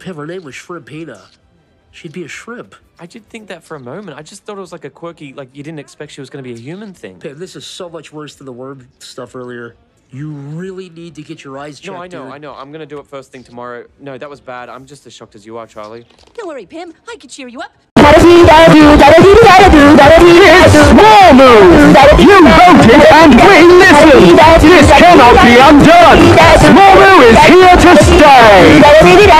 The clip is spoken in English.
Pim, her name was Shrimpina. She'd be a shrimp. I did think that for a moment. I just thought it was like a quirky, like you didn't expect she was going to be a human thing. Pim, this is so much worse than the worm stuff earlier. You really need to get your eyes checked. No, I know. I'm going to do it first thing tomorrow. No, that was bad. I'm just as shocked as you are, Charlie. Don't worry, Pim. I can cheer you up. Smouru! You voted and we listened! This cannot be undone! Smouru is here to stay!